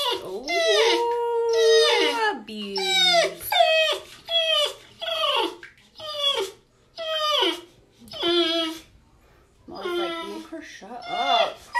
Oh, abuse. Molly's like, make her shut up.